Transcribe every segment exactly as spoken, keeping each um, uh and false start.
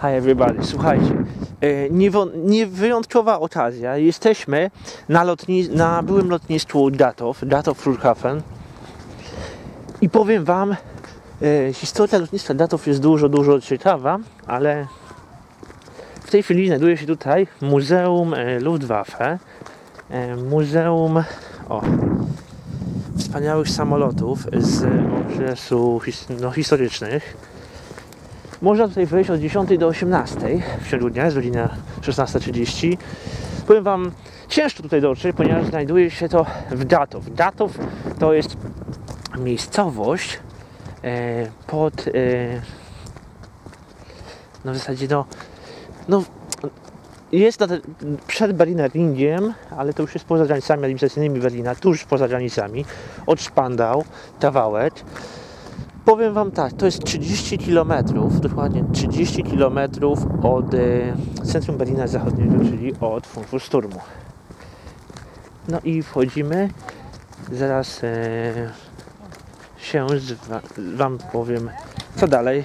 Hi everybody, słuchajcie, niewyjątkowa okazja. Jesteśmy na, lotni na byłym lotnisku Gatow, Gatow Flughafen i powiem wam, e, historia lotniska Gatow jest dużo, dużo ciekawa, ale w tej chwili znajduje się tutaj Muzeum e, Luftwaffe, e, Muzeum o, wspaniałych samolotów z okresu his no, historycznych. Można tutaj wejść od dziesiątej do osiemnastej w ciągu dnia, jest godzina szesnasta trzydzieści. Powiem wam, ciężko tutaj dotrzeć, ponieważ znajduje się to w Gatow. Gatow to jest miejscowość e, pod, e, no w zasadzie no, no jest na te, przed Berliner Ringiem, ale to już jest poza granicami administracyjnymi Berlina, tuż poza granicami, od Spandau, kawałek. Powiem wam tak, to jest trzydzieści kilometrów, dokładnie trzydzieści kilometrów od e, centrum Berlina Zachodniego, czyli od Frankfurtu. No i wchodzimy, zaraz e, się z wam powiem, co dalej.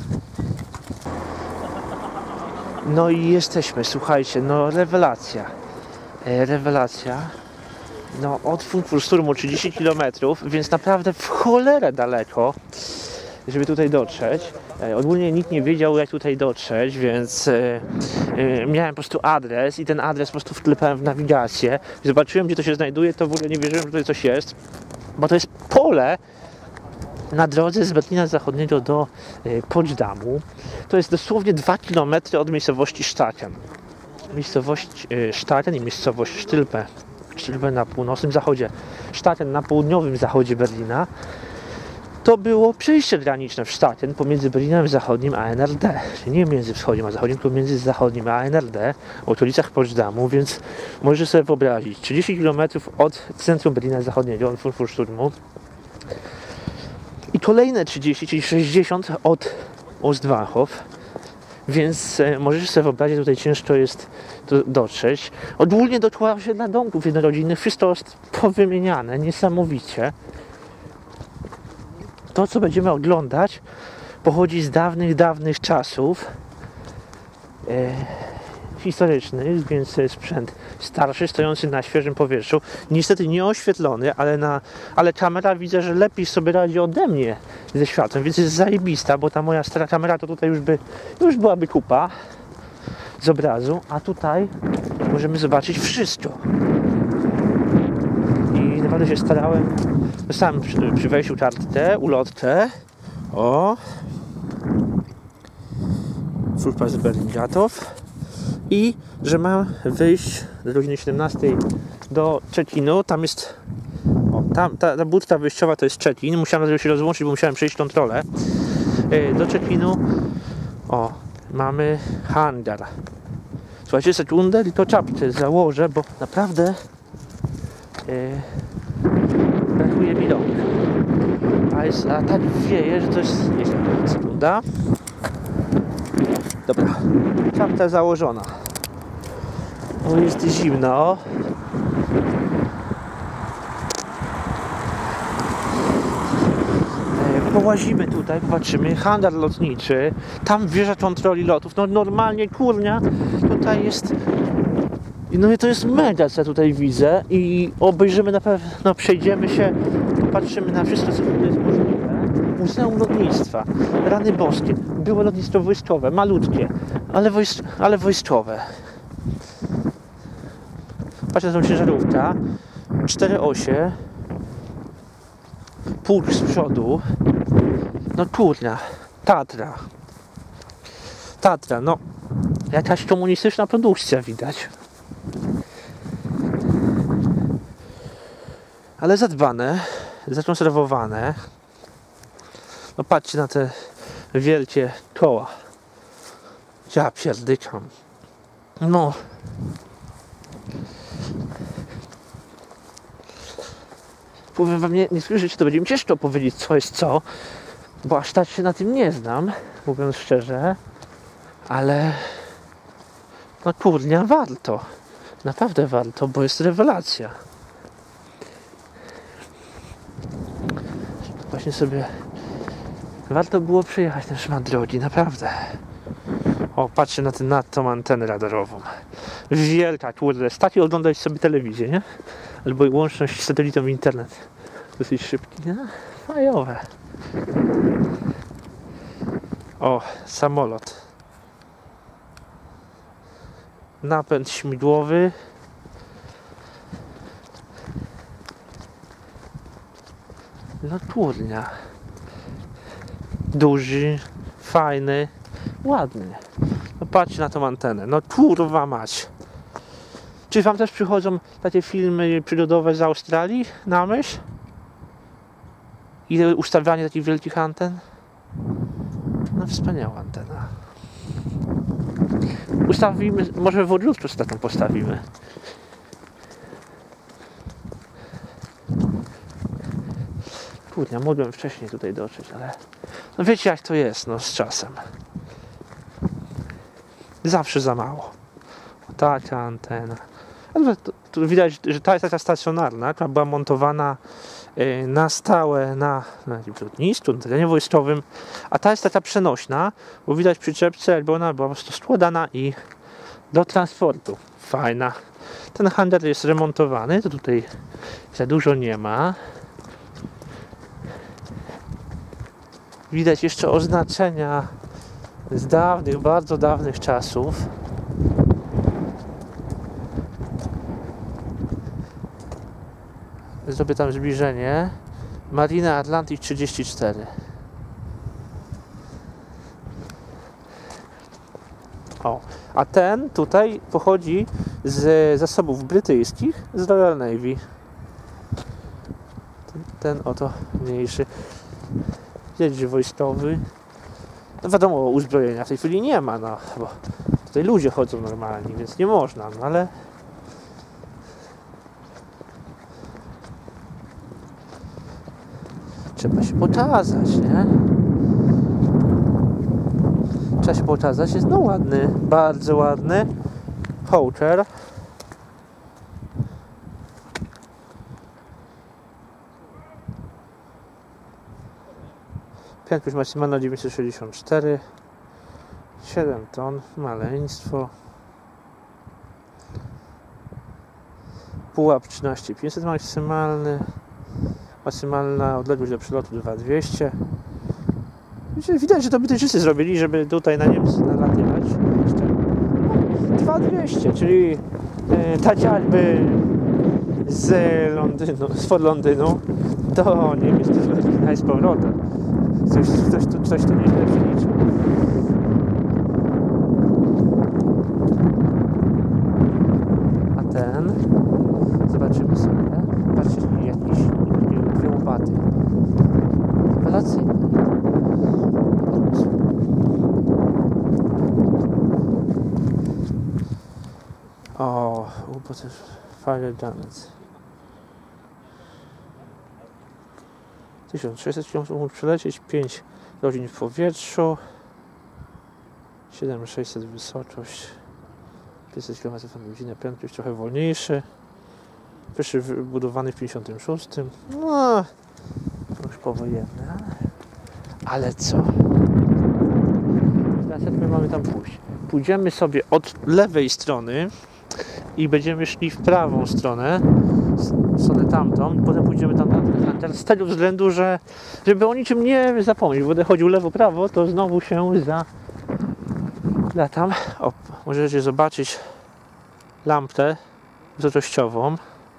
No i jesteśmy, słuchajcie, no rewelacja, e, rewelacja. No, od Frankfurtu trzydzieści kilometrów, więc naprawdę w cholerę daleko, żeby tutaj dotrzeć. E, ogólnie nikt nie wiedział, jak tutaj dotrzeć, więc e, e, miałem po prostu adres i ten adres po prostu wklepałem w nawigację. Zobaczyłem, gdzie to się znajduje, to w ogóle nie wierzyłem, że tutaj coś jest, bo to jest pole na drodze z Berlina Zachodniego do e, Potsdamu. To jest dosłownie dwa kilometry od miejscowości Staaken. Miejscowość e, Staaken i miejscowość Stylpe. Stylpe na północnym zachodzie, Staaken na południowym zachodzie Berlina. To było przejście graniczne w Staaken pomiędzy Berlinem Zachodnim a N R D. Nie między wschodnim a zachodnim, tylko między zachodnim a N R D, w okolicach Potsdamu, więc możecie sobie wyobrazić, trzydzieści kilometrów od centrum Berlina Zachodniego, od Frankfurtu i kolejne trzydzieści, czyli sześćdziesiąt od Ostbahnhof. Więc e, możesz sobie wyobrazić, tutaj ciężko jest do, dotrzeć. Ogólnie dokłada się dla domków jednorodzinnych, wszystko jest powymieniane, niesamowicie. To, co będziemy oglądać, pochodzi z dawnych, dawnych czasów e, historycznych, więc sprzęt starszy, stojący na świeżym powietrzu. Niestety nieoświetlony, ale, na, ale kamera widzę, że lepiej sobie radzi ode mnie ze światłem, więc jest zajebista, bo ta moja stara kamera to tutaj już by już byłaby kupa z obrazu, a tutaj możemy zobaczyć wszystko. I naprawdę się starałem, sam przy, przy wejściu kartę, ulotkę, o, Flugplatz Berlin-Gatow, i że mam wyjść do godziny siedemnastej do check-inu. Tam jest, o, tam, ta, ta budka wyjściowa to jest check-in. Musiałem się rozłączyć, bo musiałem przejść kontrolę. Yy, do check-inu, o, mamy hangar. Słuchajcie, sekundę, tylko czapkę założę, bo naprawdę yy, brakuje mi rąk. A, jest, a tak wieje, że to jest nieźle. Sekunda. Dobra, czapka założona. O, jest zimno. E, połazimy tutaj, popatrzymy. Hangar lotniczy. Tam wieża kontroli lotów. No normalnie, kurnia, tutaj jest... No to jest mega, co ja tutaj widzę. I obejrzymy na pewno, przejdziemy się, popatrzymy na wszystko, co tutaj jest możliwe. Muzeum Lotnictwa, rany boskie, było lotnictwo wojskowe, malutkie, ale, wojsk ale wojskowe. Patrzcie, to ciężarówka, cztery osie, pług z przodu, no kurna, Tatra, Tatra, no jakaś komunistyczna produkcja widać. Ale zadbane, zakonserwowane. No patrzcie na te wielkie koła. Ja pierdykam. No. Powiem wam, nie, nie słyszycie, to będzie mi ciężko powiedzieć, co jest co, bo aż tak się na tym nie znam, mówiąc szczerze, ale no kurnia, warto. Naprawdę warto, bo jest rewelacja. Właśnie sobie warto było przejechać ten szmat drogi, naprawdę. O, patrzcie na, ten, na tą antenę radarową. Wielka, kurde. Z takiej oglądać sobie telewizję, nie? Albo łączność z satelitą w internet. Dosyć szybki, nie? Fajowe. O, samolot. Napęd śmigłowy. No turnia. Duży, fajny, ładny. No patrzcie na tą antenę. No kurwa mać. Czy wam też przychodzą takie filmy przygodowe z Australii na myśl? I ustawianie takich wielkich anten? No wspaniała antena. Ustawimy, może w odlutku taką postawimy. Kurde, mogłem wcześniej tutaj dotrzeć, ale no wiecie jak to jest, no z czasem. Zawsze za mało. Taka antena. Ale to, to widać, że ta jest taka stacjonarna, która była montowana y, na stałe na, na lotnisku, na terenie wojskowym, a ta jest taka przenośna, bo widać przy czepce, jakby ona była po prostu składana i do transportu. Fajna. Ten handel jest remontowany, to tutaj za dużo nie ma. Widać jeszcze oznaczenia z dawnych, bardzo dawnych czasów. Zrobię tam zbliżenie. Marina Atlantic trzydzieści cztery. O, a ten tutaj pochodzi z zasobów brytyjskich, z Royal Navy. Ten, ten oto mniejszy. Jeździ wojskowy. No wiadomo, uzbrojenia w tej chwili nie ma, no, bo tutaj ludzie chodzą normalnie, więc nie można, no ale trzeba się pokazać, nie? Trzeba się pokazać, jest no ładny, bardzo ładny Hawker. Prędkość maksymalna dziewięćset sześćdziesiąt cztery, siedem ton, maleństwo. Pułap trzynaście tysięcy pięćset maksymalny. Maksymalna odległość do przelotu dwa tysiące dwieście. Widać, że to Brytyjczycy zrobili, żeby tutaj na Niemcy nalatywać. dwa tysiące dwieście, czyli yy, tak jakby z Londynu, z Fort Londynu do Niemiec i z powrotem. Coś, coś, coś, coś to nieźle przeliczył. A ten, zobaczymy sobie, patrzcie, jakiś dwie łopaty. Rewelacyjny. O, łopot Fire Guns. tysiąc sześćset kilometrów mógł przelecieć, pięć godzin w powietrzu, siedem tysięcy sześćset wysokość, pięćset kilometrów na godzinę, prędkość trochę wolniejszy, pierwszy wybudowany w pięćdziesiątym szóstym. No, już powojenne, ale co? Teraz jak my mamy tam pójść? Pójdziemy sobie od lewej strony i będziemy szli w prawą stronę, w stronę tamtą, i potem pójdziemy tam na ten handel, z tego względu, że żeby o niczym nie zapomnieć, bo będę chodził lewo-prawo, to znowu się za latam. O, możecie zobaczyć lampę wzrostościową.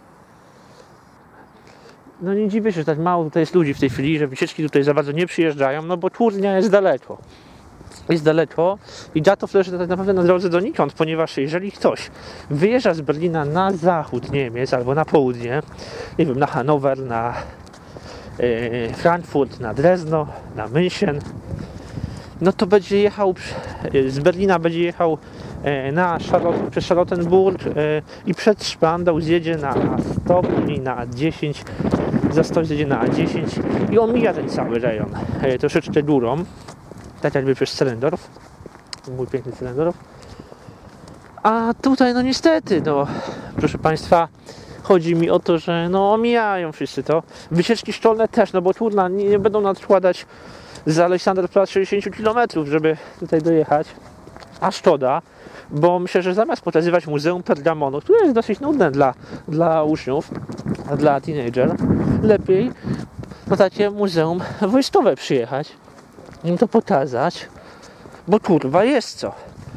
No nie dziwię się, że tak mało tutaj jest ludzi w tej chwili, że wycieczki tutaj za bardzo nie przyjeżdżają, no bo Turnia jest daleko. Jest daleko i da to leży tak naprawdę na drodze donikąd, ponieważ jeżeli ktoś wyjeżdża z Berlina na zachód Niemiec albo na południe, nie wiem, na Hanower, na yy, Frankfurt, na Drezno, na München, no to będzie jechał z Berlina, będzie jechał na Charlotte, przez Charlottenburg yy, i przed Spandau zjedzie na A sto i na A dziesięć, za sto zjedzie na A dziesięć i omija ten cały rejon yy, troszeczkę górą. Tak jakby przez Cylendorf, mój piękny Cylendorf. A tutaj no niestety, no proszę Państwa, chodzi mi o to, że no omijają wszyscy to. Wycieczki szkolne też, no bo Turna nie, nie będą nadkładać z Aleksanderplatz sześćdziesiąt kilometrów, żeby tutaj dojechać. A szkoda, bo myślę, że zamiast pokazywać Muzeum Pergamonu, które jest dosyć nudne dla, dla uczniów, dla teenager, lepiej na takie muzeum wojskowe przyjechać, im to pokazać, bo kurwa jest co.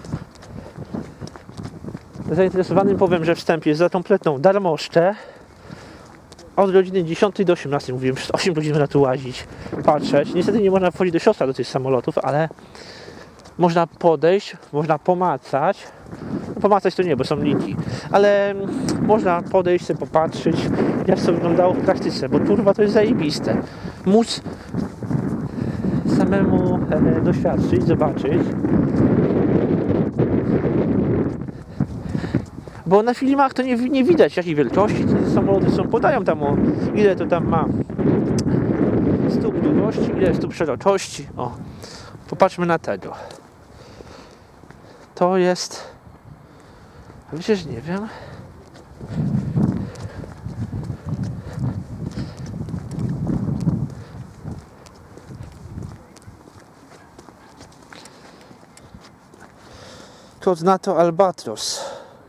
Zainteresowanym powiem, że wstęp jest za kompletną darmożkę. Od godziny dziesiątej do osiemnastej, mówiłem, przez osiem godzin na tu łazić, patrzeć. Niestety nie można wchodzić do środka do tych samolotów, ale można podejść, można pomacać. No, pomacać to nie, bo są linki, ale można podejść, sobie popatrzeć, jak to wyglądało w praktyce, bo kurwa to jest zajebiste. Móc samemu e, doświadczyć, zobaczyć. Bo na filmach to nie, nie widać jakiej wielkości te samoloty są. Podają tam o ile to tam ma stóp długości, ile stóp szerokości. O, popatrzmy na tego. To jest... Wiecie, że nie wiem. Kod NATO Albatros.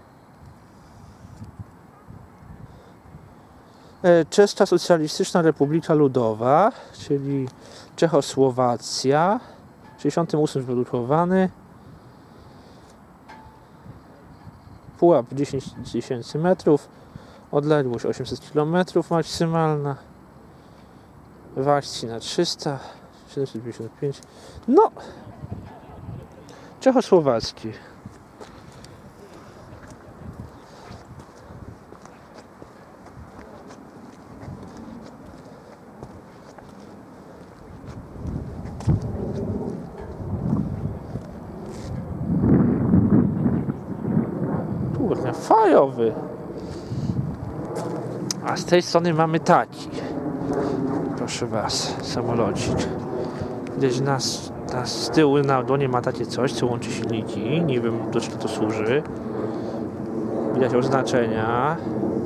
Czeska Socjalistyczna Republika Ludowa, czyli Czechosłowacja, sześćdziesiątym ósmym wyprodukowany. Pułap dziesięć tysięcy metrów, odległość osiemset kilometrów maksymalna, w akcji na trzysta, siedemset pięćdziesiąt pięć. No, czechosłowacki. Kurde, fajowy. A z tej strony mamy taki. Proszę was, samolocik. Gdzieś nas, nas z tyłu na dłonie ma takie coś, co łączy silniki. Nie wiem, do czego to służy. Widać oznaczenia.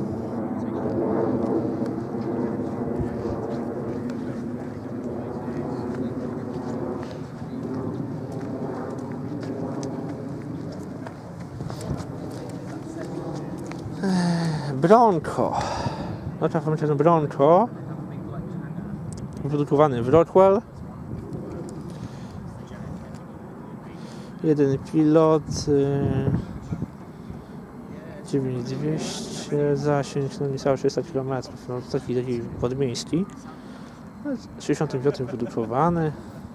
Bronco. No to pamiętam Bronco. Wyprodukowany w Rockwell. Jeden pilot. dziewięć tysięcy dwieście. Zasięg no niecałe trzysta kilometrów. No taki, taki podmiejski. W sześćdziesiątym piątym wyprodukowany.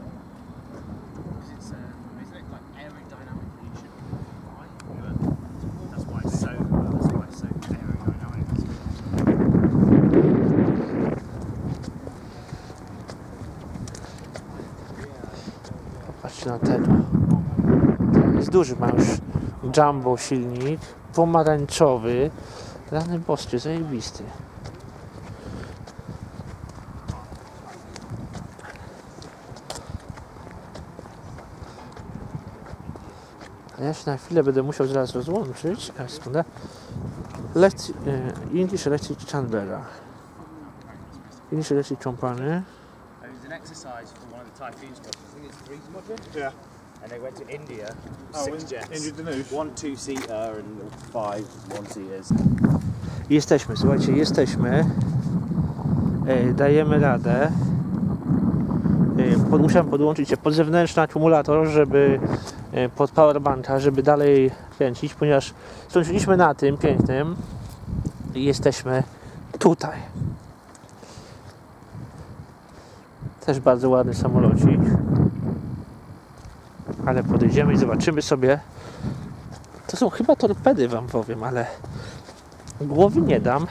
Patrzcie na tego. Jest duży, ma już jumbo silnik, pomarańczowy. Rany boskie, zajebisty. A ja się na chwilę będę musiał zaraz rozłączyć. A sekundę. Leci, e, English Electric Canberra. English Electric Company. Exercise for one of the Typhoon squadrons. I think it's three squadrons. Yeah. And they went to India. Oh, six in, jets. India Danush. One two-seater and five one-seaters. Jesteśmy, słuchajcie, jesteśmy. E, dajemy radę. E, pod, musiałem podłączyć się pod zewnętrzny akumulator, żeby e, pod powerbanka, żeby dalej kręcić, ponieważ skończyliśmy na tym pięknym i jesteśmy tutaj. Też bardzo ładny samolocik. Ale podejdziemy i zobaczymy sobie. To są chyba torpedy, wam powiem, ale głowy nie dam.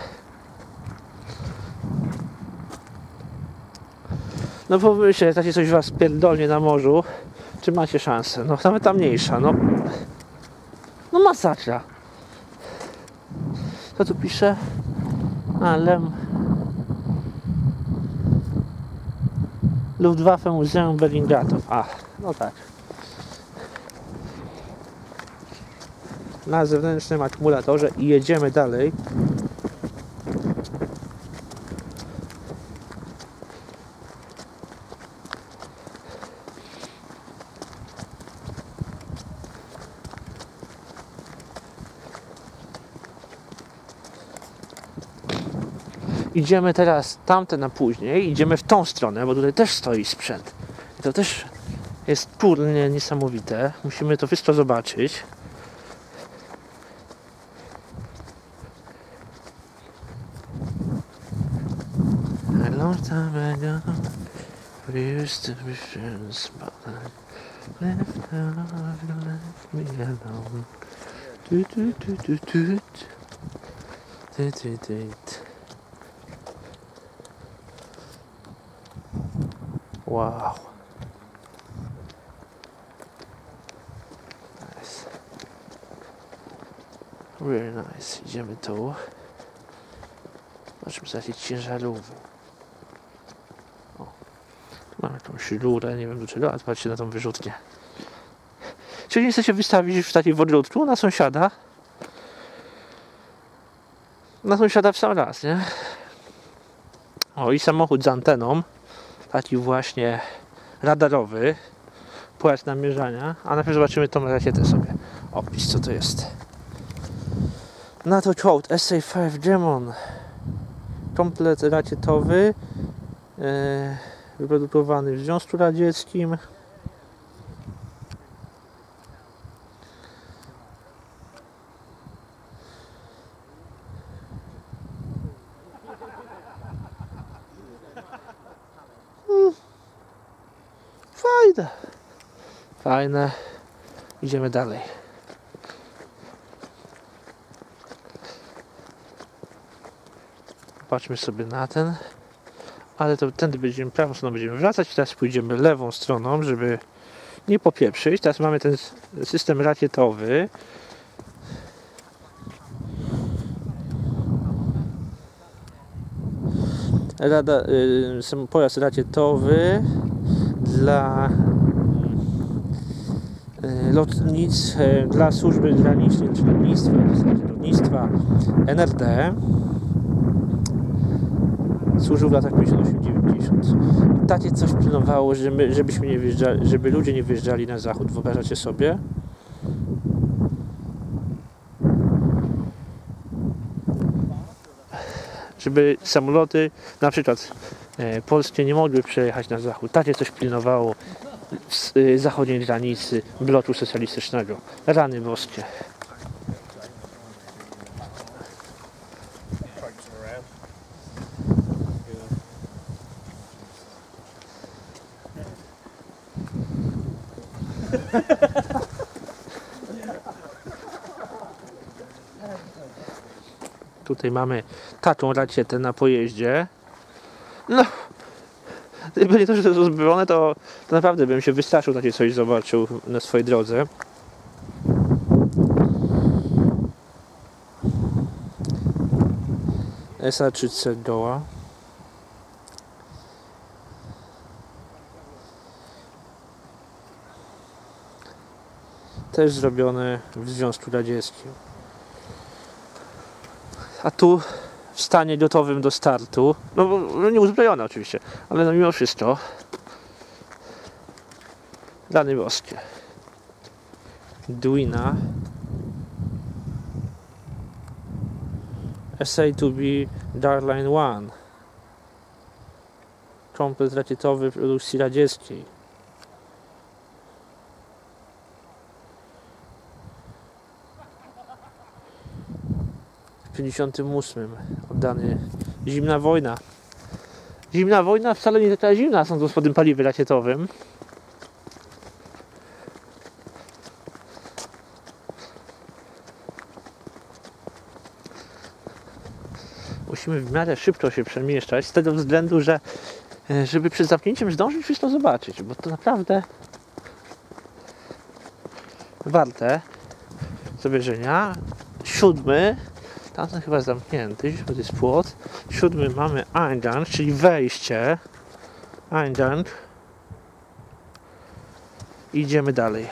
No pomyślcie, jak takie coś was pierdolnie na morzu, czy macie szansę? No nawet ta mniejsza, no. No masakra. Co tu pisze? A, Lem... Luftwaffe Muzeum Berlin-Gatow. A, no tak. Na zewnętrznym akumulatorze i jedziemy dalej. Idziemy teraz tamte na później, idziemy w tą stronę, bo tutaj też stoi sprzęt. I to też jest kurnie niesamowite. Musimy to wszystko zobaczyć. A long time ago, we used to be friends, but I left love, you left me alone. Du, du, du, du, du. Du, du, du. Wow. Nice. Really nice. Idziemy tu. Zobaczmy sobie jakieś ciężarówki. O. Tu mamy jakąś rurę, nie wiem do czego, a patrzcie na tą wyrzutnię. Czyli nie chcecie wystawić w takiej wodlutku na sąsiada? Na sąsiada w sam raz, nie? O, i samochód z anteną. Taki właśnie radarowy. Płat namierzania. A najpierw zobaczymy tą rakietę sobie. Opis, co to jest. NATO Code S A pięć Demon. Komplet rakietowy. Yy, wyprodukowany w Związku Radzieckim. Fajne. Fajne. Idziemy dalej. Patrzmy sobie na ten. Ale to tędy będziemy, prawą stroną będziemy wracać. Teraz pójdziemy lewą stroną, żeby nie popieprzyć. Teraz mamy ten system rakietowy. Rada, y, pojazd rakietowy dla y, lotnic, y, dla służby granicznej, czy lotnictwa, lotnictwa N R D. Służył w latach pięćdziesiątym ósmym dziewięćdziesiątym. Takie coś pilnowało, żeby, żebyśmy nie wyjeżdżali, żeby ludzie nie wyjeżdżali na zachód. Wyobrażacie sobie? Żeby samoloty, na przykład e, polskie, nie mogły przejechać na zachód. Takie coś pilnowało z e, zachodniej granicy bloku socjalistycznego. Rany boskie. Tutaj mamy taką rakietę na pojeździe. No, gdyby nie to, że to jest uzbrojone, to, to naprawdę bym się wystraszył, takie coś zobaczył na swojej drodze. S A trzydzieści Goa. Też zrobione w Związku Radzieckim. A tu w stanie gotowym do startu. No, no nie uzbrojone oczywiście, ale no mimo wszystko. Rany boskie. Duina. S A two B Darline one. Komplet rakietowy produkcji radzieckiej. W pięćdziesiątym ósmym oddany. Zimna wojna. Zimna wojna wcale nie taka zimna, są pod tym paliwem rakietowym. Musimy w miarę szybko się przemieszczać, z tego względu, że żeby przed zamknięciem zdążyć wszystko zobaczyć, bo to naprawdę warte zobaczenia. Siódmy, tamten chyba zamknięty, to jest płot. Siódmy mamy Eingang, czyli wejście. Eingang. Idziemy dalej.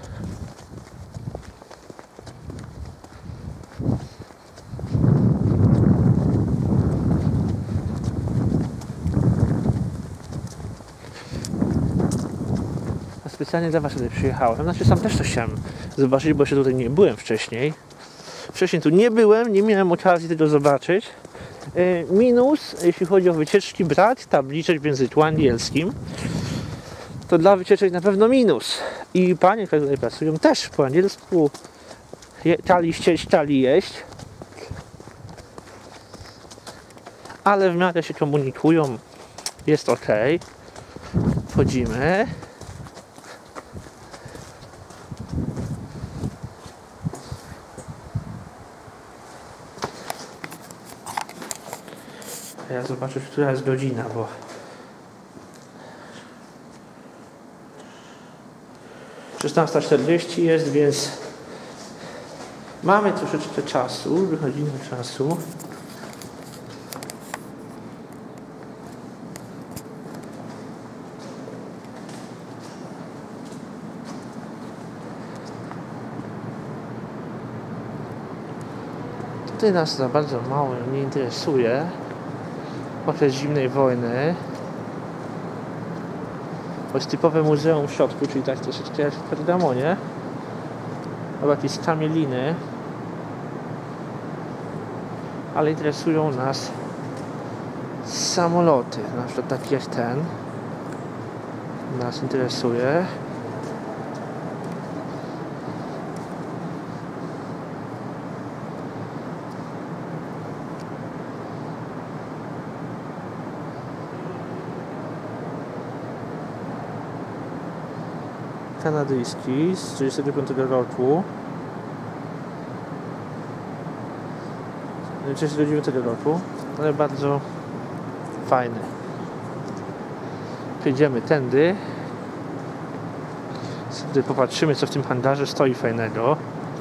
Specjalnie dla Was tutaj przyjechałem. Znaczy sam też to chciałem zobaczyć, bo jeszcze tutaj nie byłem wcześniej. Wcześniej tu nie byłem, nie miałem okazji tego zobaczyć. Yy, minus, jeśli chodzi o wycieczki, brak tabliczek w języku angielskim. To dla wycieczek na pewno minus. I panie, które tutaj pracują, też po angielsku je, tali chcieć, tali jeść. Ale w miarę się komunikują. Jest ok. Wchodzimy. Ja zobaczę, która jest godzina, bo szesnasta czterdzieści jest, więc mamy troszeczkę czasu, wychodzimy czasu. Tutaj nas za bardzo mało nie interesuje. Okres zimnej wojny. To jest typowe muzeum w środku, czyli tak troszeczkę jak w Pergamonie. Albo jakieś kamieliny. Ale interesują nas samoloty. Na przykład taki jak ten. Nas interesuje. Kanadyjski z trzydziestego piątego roku. trzydziestego dziewiątego roku, ale bardzo fajny. Przejdziemy tędy. Sobie popatrzymy, co w tym hangarze stoi fajnego.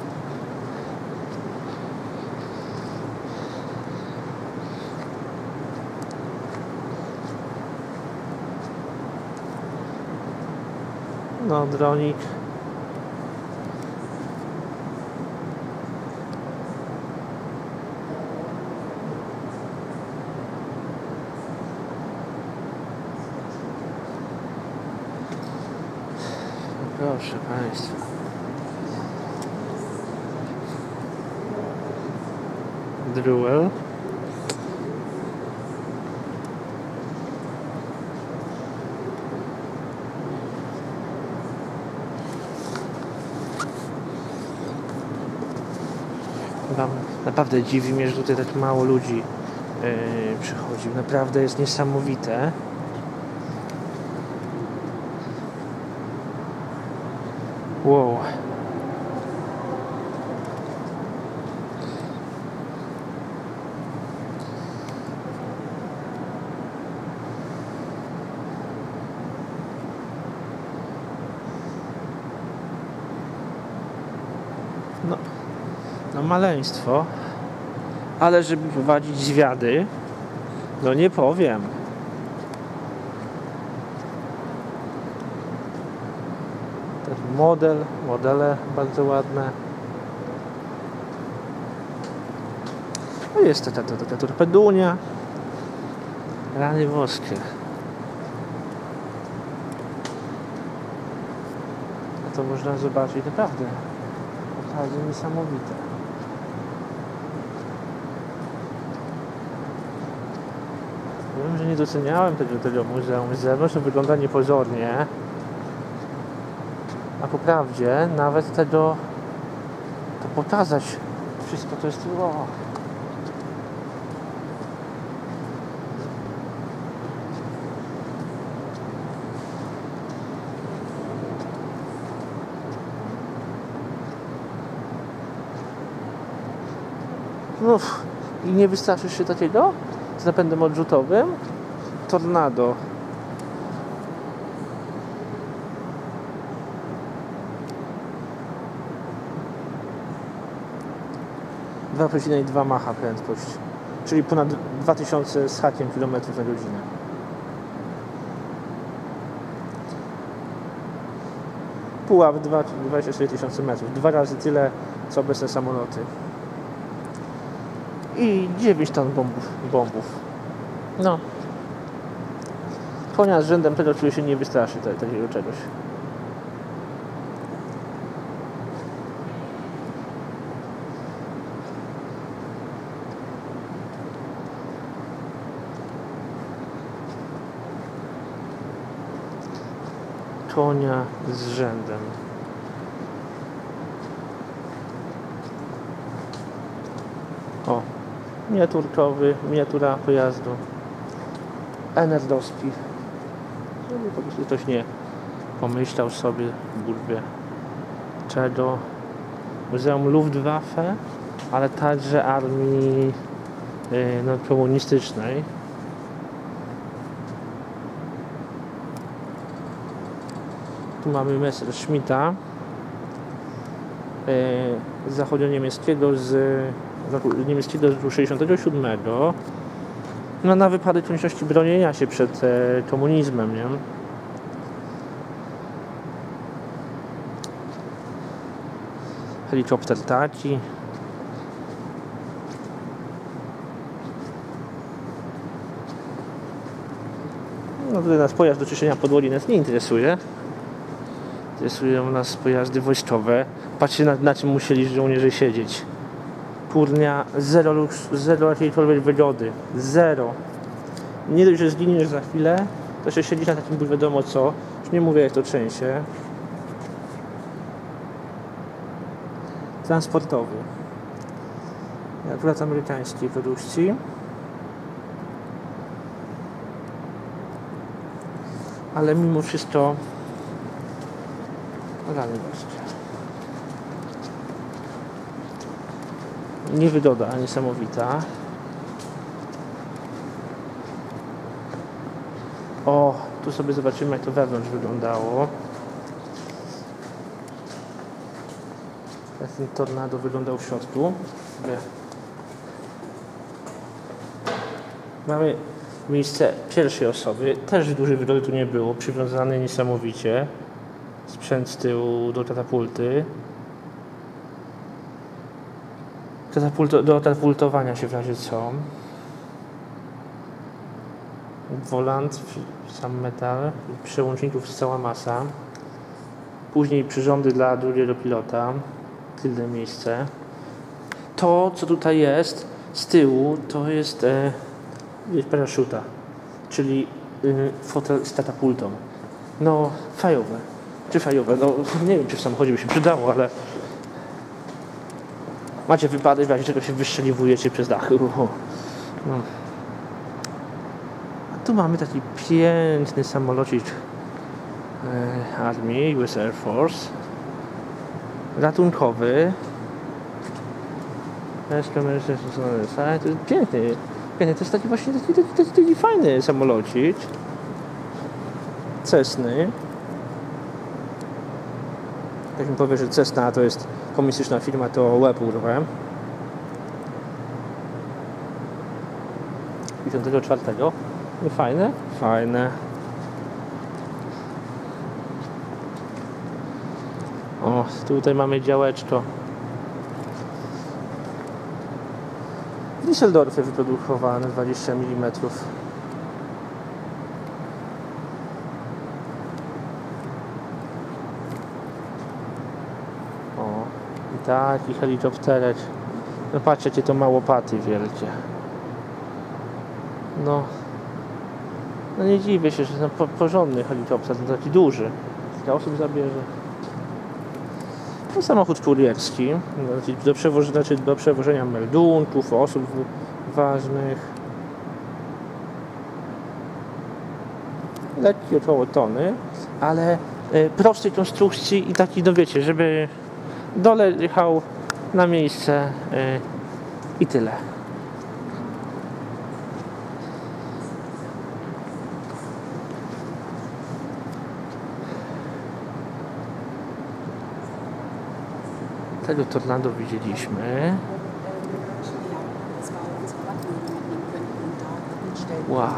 No, dronik. Proszę Państwa. Druel. Naprawdę dziwi mnie, że tutaj tak mało ludzi yy, przychodzi. Naprawdę jest niesamowite. Wow. No, no maleństwo. Ale żeby prowadzić zwiady, no nie powiem. Ten model, modele bardzo ładne. No jest ta, ta, ta, ta torpedunia. Rany boskie. No to można zobaczyć naprawdę. Naprawdę niesamowite. Wiem, że nie doceniałem tego, tego muzeum z zewnątrz, to wygląda niepozornie. A po prawdzie nawet tego to pokazać wszystko to jest o. No i nie wystarczysz się takiego z napędem odrzutowym? Tornado. dwa przecinek dwa Macha prędkość, czyli ponad dwa tysiące z hakiem kilometrów na godzinę. Pułap dwadzieścia cztery tysiące metrów, dwa razy tyle co obecne samoloty. I dziewięć ton bombów. bombów. No. Konia z rzędem tego czuje się nie wystraszy takiego czegoś. konia z rzędem. O, miniaturkowy, miniatura pojazdu. Enerdowski. Żeby po prostu ktoś nie pomyślał sobie w burbie czego. Muzeum Luftwaffe, ale także armii yy, no, komunistycznej. Tu mamy Messerschmitta yy, z zachodnio-niemieckiego z niemieckiego z sześćdziesiątego siódmego. No, na wypadek konieczności bronienia się przed e, komunizmem, nie? Helikopter taki. No, tutaj nas pojazd do czyszczenia podłogi nas nie interesuje. Interesują nas pojazdy wojskowe. Patrzcie, na, na czym musieli żołnierze siedzieć. Kurnia, zero, lux, zero jakiejkolwiek wygody. Zero. Nie dość, że zginiesz za chwilę, to się siedzisz na takim ból wiadomo co. Już nie mówię, jak to trzęsie. Transportowy. Akurat amerykańskiej produkcji. Ale mimo wszystko rany boskie. Niewygoda niesamowita. O, tu sobie zobaczymy, jak to wewnątrz wyglądało. Jak ten tornado wyglądał w środku. Mamy miejsce pierwszej osoby. Też dużej wygody tu nie było. Przywiązany niesamowicie. Sprzęt z tyłu do katapulty. Katapult, do katapultowania się w razie co. Wolant, sam metal, przełączników cała masa. Później przyrządy dla drugiego pilota. Tylne miejsce. To, co tutaj jest z tyłu, to jest e, paraszuta, czyli e, fotel z katapultą. No, fajowe. Czy fajowe? No, nie wiem, czy w samochodzie by się przydało, ale macie wypadek, w razie czego się wystrzeliwujecie przez dach. No. A tu mamy taki piękny samolocik e, armii, U S Air Force. Ratunkowy. To jest piękny. piękny. To jest taki właśnie taki, taki, taki, taki fajny samolocik. Cessny. Jak mi powie, że Cessna to jest komunistyczna firma, to łeb urwę. pięćdziesiątego czwartego. No fajne? Fajne. O, tutaj mamy działeczko. W Düsseldorfie wyprodukowane dwadzieścia milimetrów. O, i taki helikopterek. No patrzcie, jakie to ma łopaty wielkie. No, no nie dziwię się, że to po, porządny helikopter, to taki duży. Kilka osób zabierze. No, samochód kurierski do przewożenia, znaczy do przewożenia meldunków, osób ważnych. Lekki, około tony, ale y, prostej konstrukcji i taki, no wiecie, żeby dole jechał na miejsce y, i tyle. Tego tornado widzieliśmy. Wow.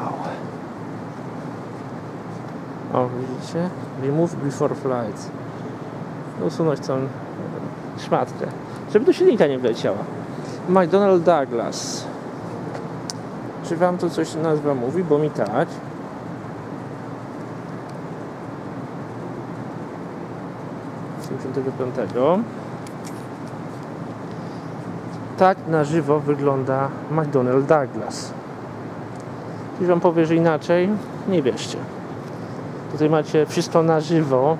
O, widzicie? Remove before flight. Usunąć tą szmatkę, żeby do silnika nie wleciała. McDonnell Douglas. Czy wam to coś nazwa mówi? Bo mi tak. siedemdziesiątego piątego. Tak na żywo wygląda McDonnell Douglas. Jeśli wam powie, że inaczej, nie wierzcie. Tutaj macie wszystko na żywo.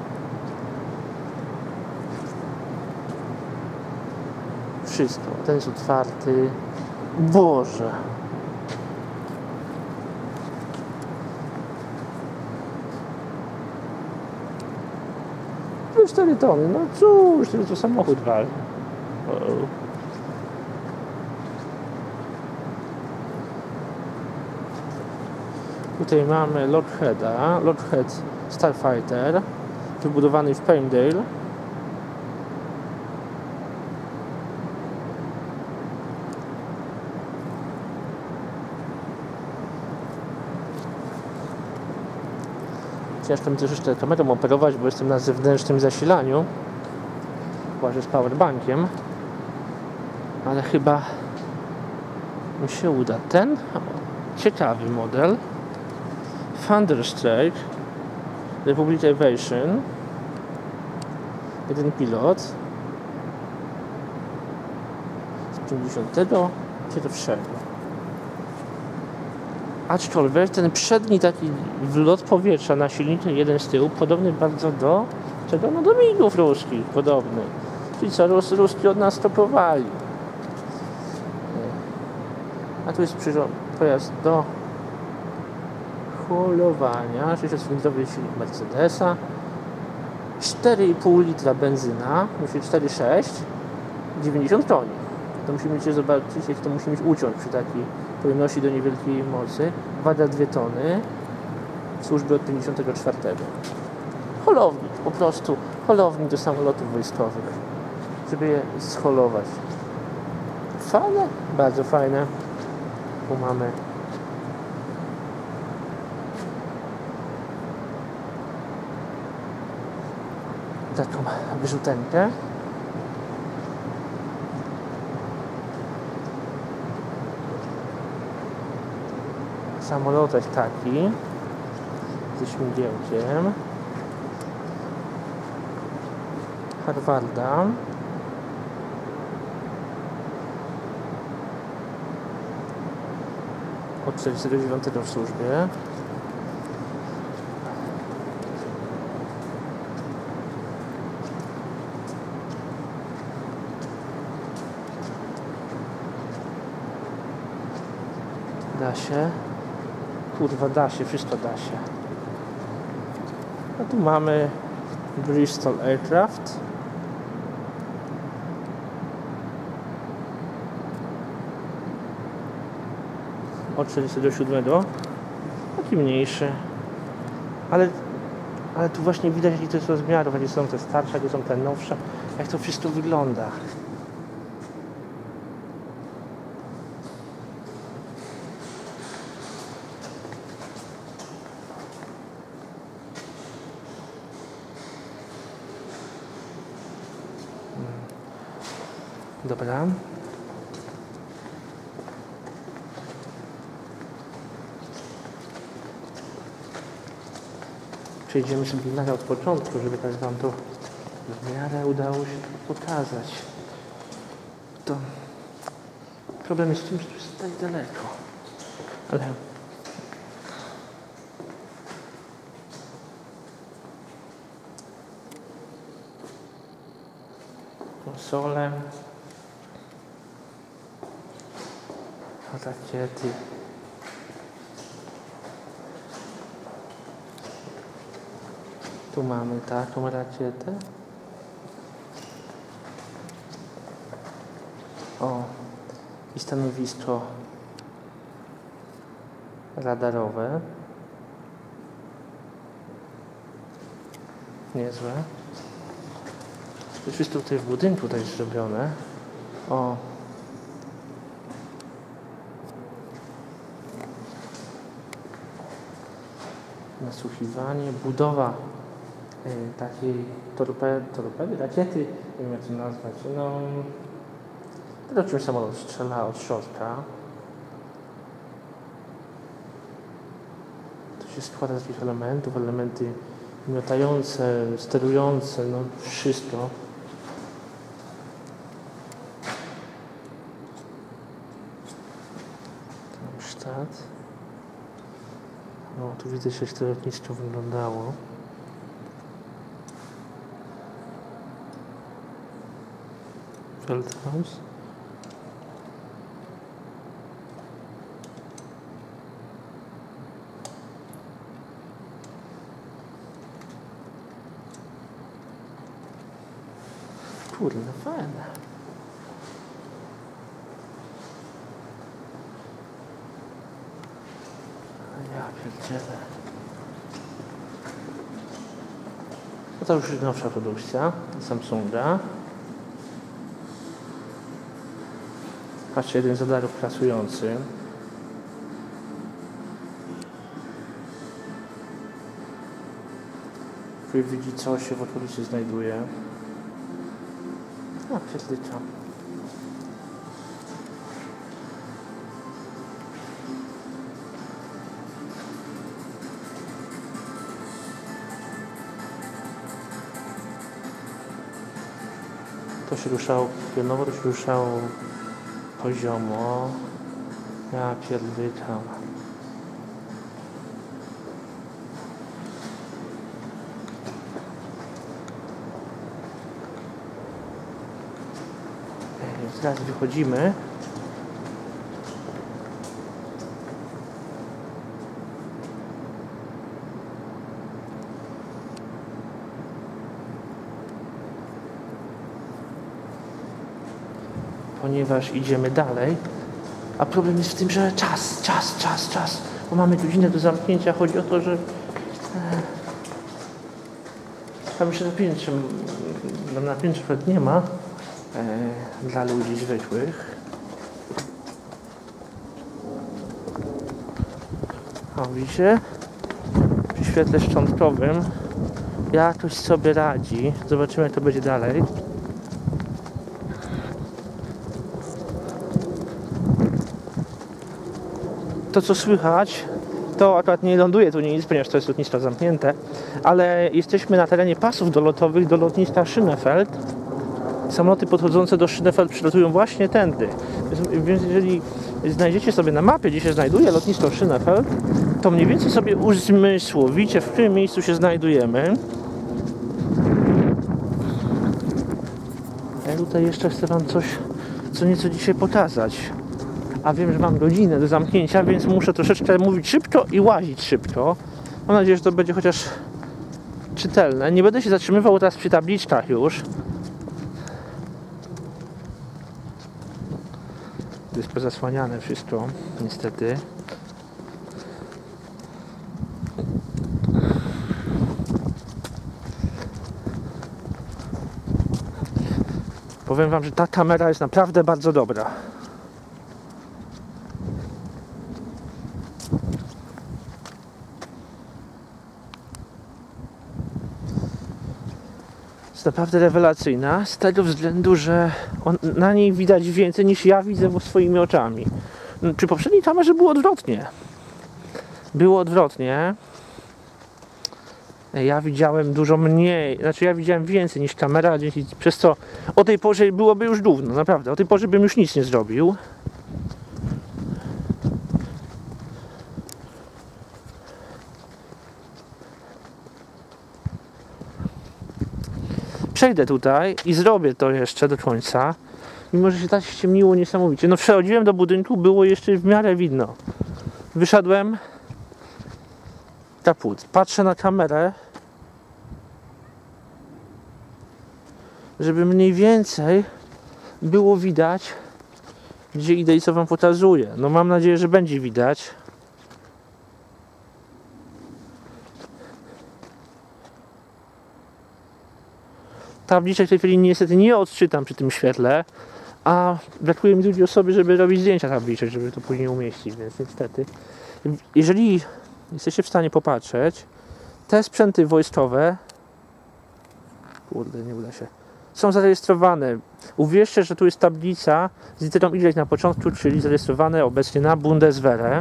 Wszystko. Ten jest otwarty. Boże. cztery tony. No cóż, to samochód waży. Wow. Tutaj mamy Lockheeda, Lockheed Starfighter, wybudowany w Palmdale. Ciężko mi też jeszcze kamerą operować, bo jestem na zewnętrznym zasilaniu. Łażę z powerbankiem. Ale chyba mi się uda. Ten ciekawy model. Thunderstrike Republic Aviation. Jeden pilot. Z pięćdziesiątego pierwszego. Aczkolwiek ten przedni taki wlot powietrza na silniku, jeden z tyłu, podobny bardzo do czego? No do migów ruskich, podobny. Czyli co, Rus, Ruski od nas stopowali. A tu jest pojazd do holowania, sześciocylindrowy silnik Mercedesa, cztery i pół litra benzyna, musi cztery przecinek sześć, dziewięćdziesiąt koni. To musimy się zobaczyć, jak to musi mieć uciąg przy takiej pojemności do niewielkiej mocy. Waga dwie tony, służby od pięćdziesiątego czwartego. Holownik, po prostu holownik do samolotów wojskowych, żeby je scholować. Fajne? Bardzo fajne. Tu mamy taką wyrzutenkę. Samolotek taki ze śmigiełkiem Harvarda. Od czterdziestego dziewiątego w służbie. Da się. Kurwa, da się, wszystko da się. A tu mamy Bristol Aircraft. Od czterdziestego siódmego. Taki mniejszy. Ale, ale tu właśnie widać, jaki to jest rozmiarów, jakie są te starsze, jakie są te nowsze. Jak to wszystko wygląda. Dobra. Przejdziemy sobie nagle od początku, żeby tak wam to w miarę udało się pokazać. To problem jest w tym, że to jest tak daleko. Ale konsole, rakiety. Tu mamy taką rakietę. O, i stanowisko radarowe. Niezłe. To wszystko tutaj w budynku tutaj jest zrobione. O. Nasłuchiwanie, budowa y, takiej torpedy, torpedy, rakiety, nie wiem jak to nazwać, no to czymś samolot strzela od środka. To się składa z takich elementów, elementy miotające, sterujące, no wszystko. Darmstadt. No, tu widzę, że to lotnisko wyglądało. Feldhaus. Kurde, fajne. Ja pierdzielę. No to już nowsza produkcja Samsunga. Patrzcie, jeden z radarów pracujący. Tu widzi, co się w okolicy znajduje. No, pierdycza. To się ruszało pionowo, to się ruszało poziomo. Ja pierdyczam. Teraz wychodzimy. Ponieważ idziemy dalej. A problem jest w tym, że czas, czas, czas, czas. Bo mamy godzinę do zamknięcia. Chodzi o to, że tam jeszcze na piętrze, na piętrze nawet nie ma. E, dla ludzi zwykłych. O, widzicie? Przy świetle szczątkowym jakoś sobie radzi. Zobaczymy, jak to będzie dalej. To, co słychać, to akurat nie ląduje tu nic, ponieważ to jest lotnisko zamknięte, ale jesteśmy na terenie pasów dolotowych do lotniska Schönefeld. Samoloty podchodzące do Schönefeld przylatują właśnie tędy. Więc jeżeli znajdziecie sobie na mapie, gdzie się znajduje lotnisko Schönefeld, to mniej więcej sobie uzmysłowicie, w którym miejscu się znajdujemy. Ja tutaj jeszcze chcę wam coś, co nieco dzisiaj pokazać. A wiem, że mam godzinę do zamknięcia, więc muszę troszeczkę mówić szybko i łazić szybko. Mam nadzieję, że to będzie chociaż czytelne. Nie będę się zatrzymywał teraz przy tabliczkach już. To jest pozasłaniane wszystko, niestety. Powiem wam, że ta kamera jest naprawdę bardzo dobra. Jest naprawdę rewelacyjna, z tego względu, że on, na niej widać więcej niż ja widzę swoimi oczami. Przy poprzedniej kamerze było odwrotnie. Było odwrotnie. Ja widziałem dużo mniej, znaczy ja widziałem więcej niż kamera, dzięki, przez co o tej porze byłoby już gówno, naprawdę. O tej porze bym już nic nie zrobił. Przejdę tutaj i zrobię to jeszcze do końca. Mimo, że się tak ściemniło niesamowicie. No przechodziłem do budynku, było jeszcze w miarę widno. Wyszedłem. Kaput. Patrzę na kamerę, żeby mniej więcej było widać, gdzie idę i co wam pokazuję. No mam nadzieję, że będzie widać. Tabliczek w tej chwili niestety nie odczytam przy tym świetle, a brakuje mi drugiej osoby, żeby robić zdjęcia tabliczek, żeby to później umieścić, więc niestety. Jeżeli jesteście w stanie popatrzeć, te sprzęty wojskowe, kurde, nie uda się, są zarejestrowane. Uwierzcie, że tu jest tablica z literą Y na początku, czyli zarejestrowane obecnie na Bundeswehr.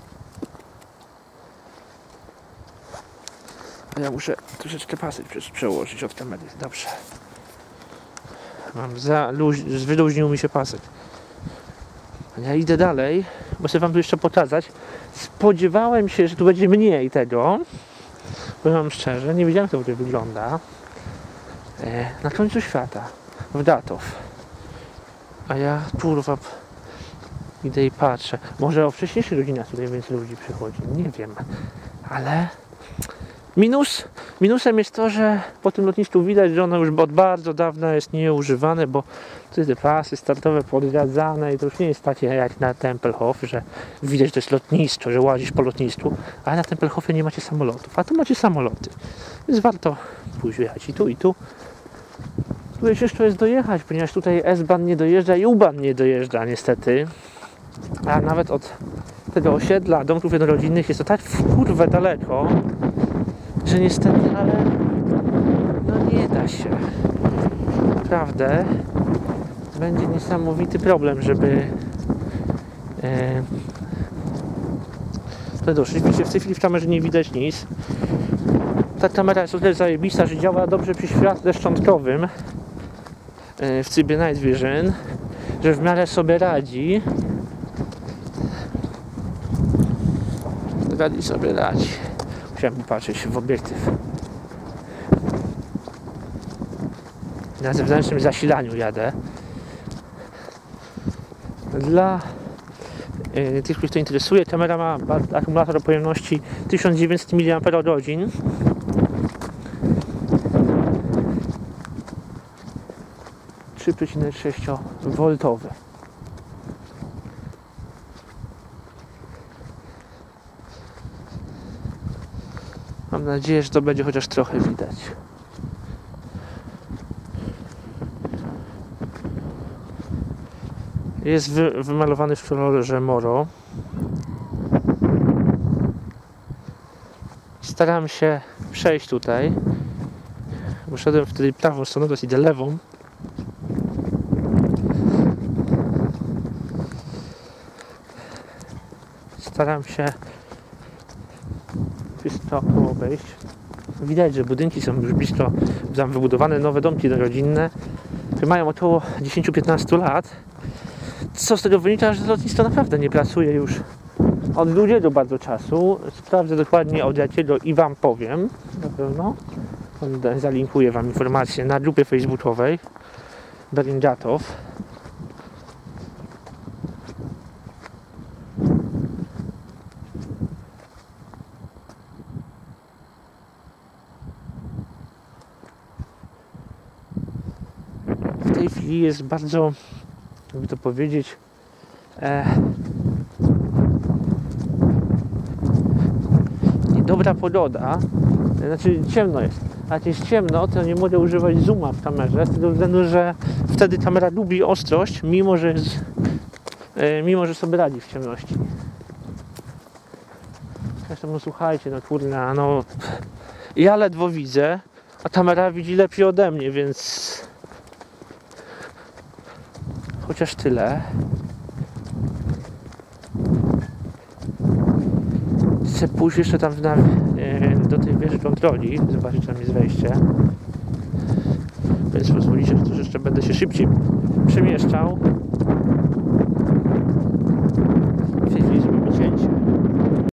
Ja muszę troszeczkę pasy przełożyć od kamery. Dobrze. Mam za luź... wyluźnił mi się pasek. Ja idę dalej, bo chcę wam tu jeszcze pokazać. Spodziewałem się, że tu będzie mniej tego. Powiem wam szczerze, nie wiedziałem, jak to wygląda. E, na końcu świata, w Datow. A ja kurwa idę i patrzę. Może o wcześniejszych godzinach tutaj więcej ludzi przychodzi, nie wiem. Ale minus, minusem jest to, że po tym lotnisku widać, że ono już od bardzo dawna jest nieużywane, bo tu te pasy startowe podjadzane i to już nie jest takie jak na Tempelhof, że widać, że to jest lotnisko, że łazisz po lotnisku, ale na Tempelhofie nie macie samolotów, a tu macie samoloty. Więc warto pójść jechać i tu, i tu. Tu ciężko jest dojechać, ponieważ tutaj S-Bahn nie dojeżdża i U-Bahn nie dojeżdża niestety. A nawet od tego osiedla domków jednorodzinnych jest to tak w kurwę daleko, że niestety, ale no nie da się. Naprawdę będzie niesamowity problem, żeby e, to doszło. Oczywiście w tej chwili w kamerze nie widać nic. Ta kamera jest o tyle zajebista, że działa dobrze przy świetle szczątkowym e, w trybie Night Vision, że w miarę sobie radzi. Radzi sobie radzi. Musiałem popatrzeć w obiektyw. Na zewnętrznym zasilaniu jadę. Dla y, tych, których to interesuje, kamera ma akumulator o pojemności tysiąc dziewięćset miliampergodzin. trzy przecinek sześć woltowy. Mam nadzieję, że to będzie chociaż trochę widać. Jest wy, wymalowany w kolorze moro. Staram się przejść tutaj. Bo szedłem wtedy prawą stroną, teraz idę lewą. Staram się wszystko obejść. Widać, że budynki są już blisko tam wybudowane, nowe domki rodzinne, które mają około dziesięć do piętnastu lat. Co z tego wynika, że lotnisko naprawdę nie pracuje już od długiego bardzo czasu. Sprawdzę dokładnie od jakiego i wam powiem. Na pewno. Zalinkuję wam informację na grupie facebookowej Berlin Datow. W tej chwili jest bardzo, jakby to powiedzieć, e, niedobra pogoda, znaczy ciemno jest. A jak jest ciemno, to nie mogę używać zooma w kamerze, z tego względu, że wtedy kamera lubi ostrość, mimo że, jest, e, mimo że sobie radzi w ciemności. Zresztą no słuchajcie, no kurna, no ja ledwo widzę, a kamera widzi lepiej ode mnie, więc chociaż tyle. Chcę pójść jeszcze tam na, e, do tej wieży kontroli, zobaczyć, czy tam jest wejście. Więc pozwolicie, że jeszcze będę się szybciej przemieszczał.